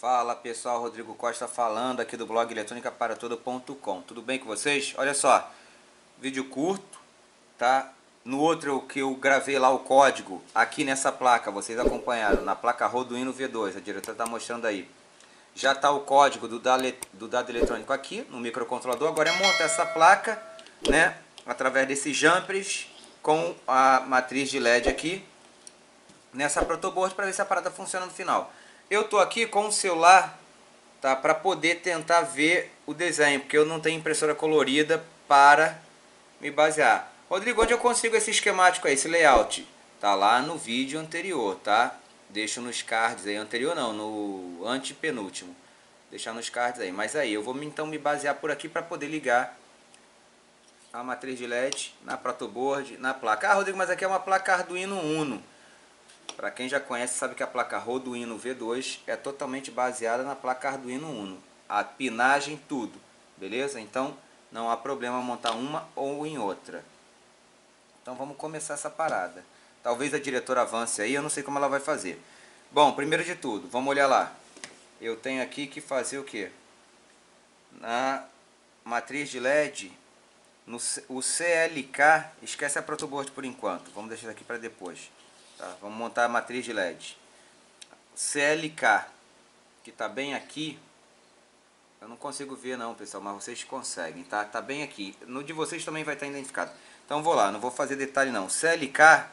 Fala pessoal, Rodrigo Costa falando aqui do blog eletrônicaparatodo.com. Tudo bem com vocês? Olha só, vídeo curto, tá? No outro que eu gravei lá o código, aqui nessa placa, vocês acompanharam, na placa Arduino V2, a diretora está mostrando aí. Já está o código do dado eletrônico aqui no microcontrolador. Agora é montar essa placa, né? Através desses jumpers com a matriz de LED aqui nessa protoboard para ver se a parada funciona no final. Eu tô aqui com o celular, tá, para poder tentar ver o desenho, porque eu não tenho impressora colorida para me basear. Rodrigo, onde eu consigo esse esquemático aí, esse layout? Tá lá no vídeo anterior, tá? Deixo nos cards aí, anterior não, no antepenúltimo. Deixar nos cards aí, mas aí eu vou então me basear por aqui para poder ligar a matriz de LED na protoboard, na placa. Ah, Rodrigo, mas aqui é uma placa Arduino Uno. Para quem já conhece, sabe que a placa Arduino V2 é totalmente baseada na placa Arduino Uno. A pinagem, tudo. Beleza? Então, não há problema montar uma ou em outra. Então, vamos começar essa parada. Talvez a diretora avance aí, eu não sei como ela vai fazer. Bom, primeiro de tudo, vamos olhar lá. Eu tenho aqui que fazer o quê? Na matriz de LED, o CLK, esquece a protoboard por enquanto. Vamos deixar aqui para depois. Tá, vamos montar a matriz de LED. CLK, que está bem aqui. Eu não consigo ver não, pessoal, mas vocês conseguem, tá? Tá bem aqui. No de vocês também vai estar identificado. Então vou lá, não vou fazer detalhe não. CLK,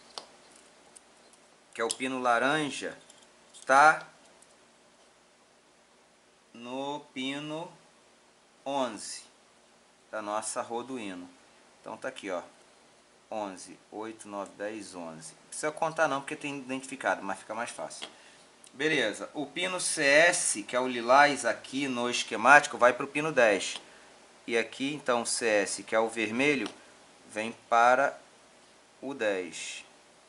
que é o pino laranja, tá no pino 11 da nossa Arduino. Então tá aqui, ó. 11, 8, 9, 10, 11. Não precisa contar não, porque tem identificado, mas fica mais fácil. Beleza, o pino CS, que é o lilás aqui no esquemático, vai para o pino 10. E aqui, então, o CS, que é o vermelho, vem para o 10.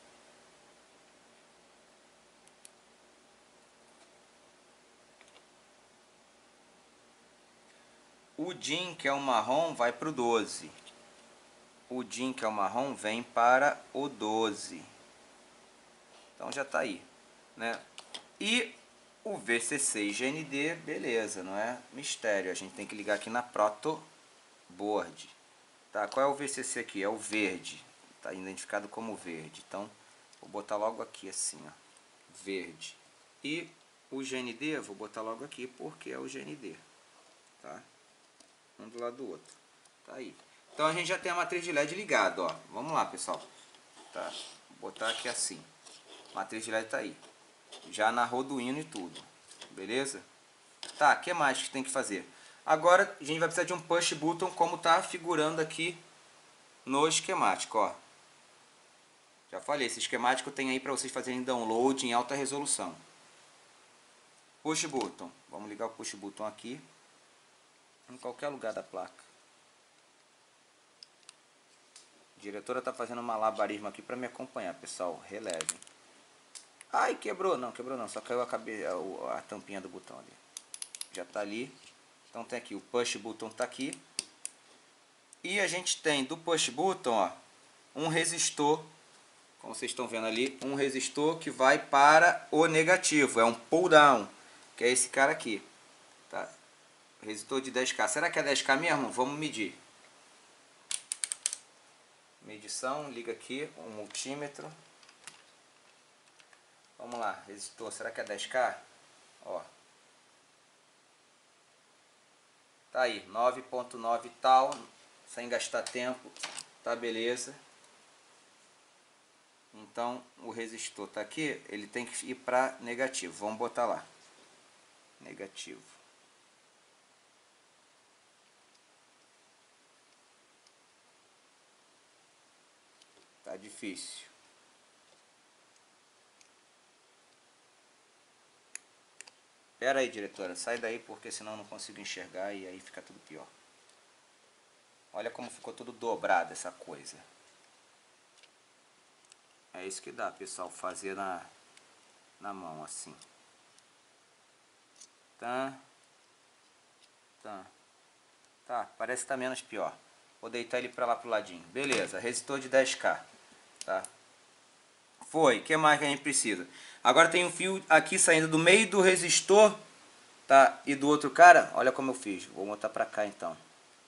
O DIN, que é o marrom, vai para o 12. O DIN, que é o marrom, vem para o 12. Então já está aí, né? E o VCC e GND, beleza, não é mistério. A gente tem que ligar aqui na protoboard. Tá? Qual é o VCC aqui? É o verde. Está identificado como verde. Então, vou botar logo aqui assim, ó, verde. E o GND, vou botar logo aqui porque é o GND. Tá? Um do lado do outro. Tá aí. Então a gente já tem a matriz de LED ligada, ó. Vamos lá, pessoal. Tá? Vou botar aqui assim. A matriz de LED tá aí. Já na Arduino e tudo. Beleza? Tá, o que mais que tem que fazer? Agora a gente vai precisar de um push button como tá figurando aqui no esquemático, ó. Já falei, esse esquemático tem aí para vocês fazerem download em alta resolução. Push button. Vamos ligar o push button aqui. Em qualquer lugar da placa. A diretora está fazendo um malabarismo aqui para me acompanhar, pessoal. Relevem. Ai, quebrou. Não, quebrou não. Só caiu a tampinha do botão ali. Já está ali. Então tem aqui, o push button está aqui. E a gente tem do push button, ó, um resistor. Como vocês estão vendo ali, um resistor que vai para o negativo. É um pull down, que é esse cara aqui. Tá? Resistor de 10K. Será que é 10K mesmo? Vamos medir. Medição, liga aqui o multímetro. Vamos lá, resistor, será que é 10K? Ó. Tá aí, 9.9 tal, sem gastar tempo, tá beleza. Então, o resistor tá aqui, ele tem que ir para negativo. Vamos botar lá. Negativo. Tá difícil. Pera aí, diretora, sai daí porque senão eu não consigo enxergar e aí fica tudo pior. Olha como ficou tudo dobrado essa coisa. É isso que dá, pessoal, fazer na mão assim. Tá, parece que tá menos pior. Vou deitar ele para lá pro ladinho. Beleza, resistor de 10K. Tá? Foi, o que mais que a gente precisa? Agora tem um fio aqui saindo do meio do resistor Tá? E do outro cara, olha como eu fiz. Vou botar pra cá então.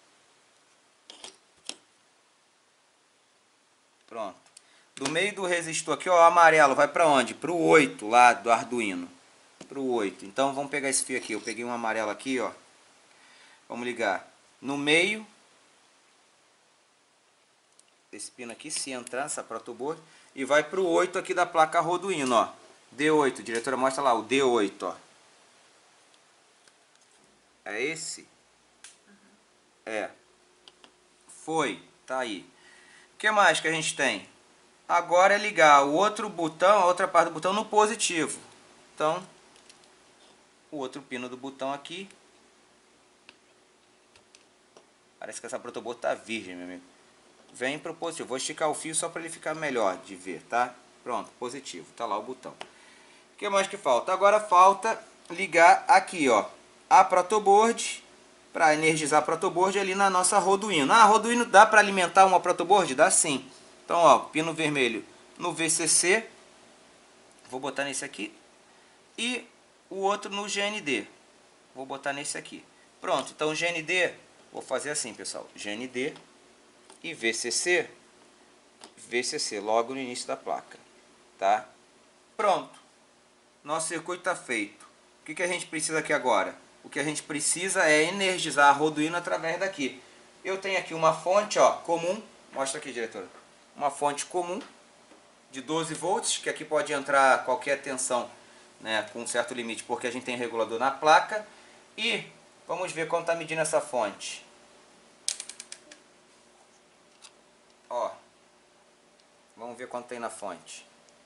Pronto. Do meio do resistor aqui, ó, o amarelo vai para onde? Para o 8 lá do Arduino. Para o 8. Então vamos pegar esse fio aqui. Eu peguei um amarelo aqui, ó. Vamos ligar no meio. Esse pino aqui, se entrar nessa protoboard. E vai para o 8 aqui da placa Arduino, ó. D8. A diretora mostra lá o D8, ó. É esse? É. Foi. Tá aí. O que mais que a gente tem? Agora é ligar o outro botão, a outra parte do botão no positivo. Então, o outro pino do botão aqui. Parece que essa protoboard tá virgem, meu amigo. Vem para o positivo. Vou esticar o fio só para ele ficar melhor de ver, tá? Pronto, positivo. Tá lá o botão. O que mais que falta? Agora falta ligar aqui, ó, a protoboard, para energizar a protoboard ali na nossa Arduino. Ah, Arduino dá para alimentar uma protoboard? Dá sim. Então, ó, pino vermelho no VCC, vou botar nesse aqui, e o outro no GND, vou botar nesse aqui. Pronto, então GND, vou fazer assim, pessoal, GND e VCC, VCC, logo no início da placa, tá? Pronto, nosso circuito está feito. O que a gente precisa aqui agora? O que a gente precisa é energizar a Arduino através daqui. Eu tenho aqui uma fonte, ó, comum, mostra aqui, diretora. Uma fonte comum de 12 volts, que aqui pode entrar qualquer tensão, né, com um certo limite, porque a gente tem regulador na placa. E vamos ver quanto está medindo essa fonte. Ó, vamos ver quanto tem na fonte.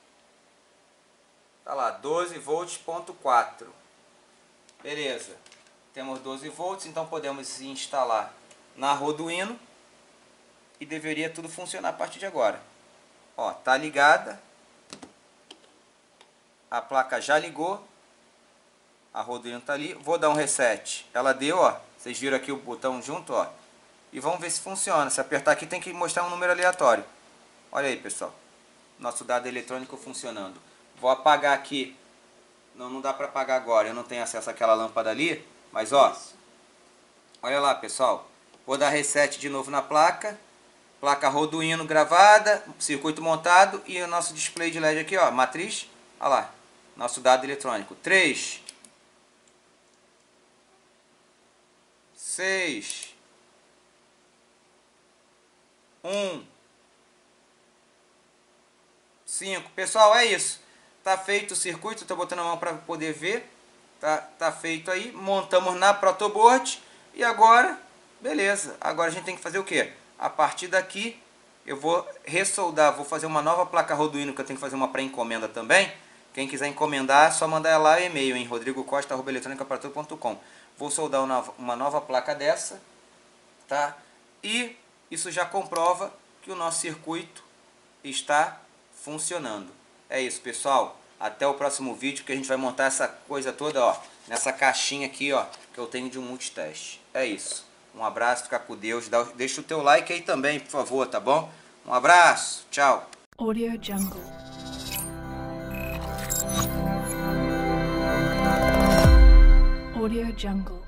Tá lá, 12 volts, ponto 4. Beleza. Temos 12 volts, então podemos instalar na Arduino. E deveria tudo funcionar a partir de agora. Ó, tá ligada. A placa já ligou. A Arduino tá ali. Vou dar um reset. Ela deu, ó. Vocês viram aqui o botão junto, ó. E vamos ver se funciona. Se apertar aqui tem que mostrar um número aleatório. Olha aí, pessoal. Nosso dado eletrônico funcionando. Vou apagar aqui. Não dá para apagar agora. Eu não tenho acesso àquela lâmpada ali. Mas, ó. Olha lá, pessoal. Vou dar reset de novo na placa. Placa Arduino gravada, circuito montado e o nosso display de LED aqui, ó, matriz. Olha lá, nosso dado eletrônico. 3, 6, 1, 5. Pessoal, é isso. Tá feito o circuito, estou botando a mão para poder ver. Tá feito aí. Montamos na protoboard e agora, beleza. Agora a gente tem que fazer o quê? A partir daqui eu vou ressoldar, vou fazer uma nova placa Arduino, que eu tenho que fazer uma pré-encomenda também. Quem quiser encomendar, é só mandar lá o e-mail em rodrigocosta@eletronicaparatud.com. Vou soldar uma nova placa dessa, tá? E isso já comprova que o nosso circuito está funcionando. É isso, pessoal. Até o próximo vídeo, que a gente vai montar essa coisa toda, ó, nessa caixinha aqui, ó, que eu tenho de um multiteste. É isso. Um abraço, fica com Deus. Deixa o teu like aí também, por favor, tá bom? Um abraço, tchau. Audio Jungle. Audio Jungle.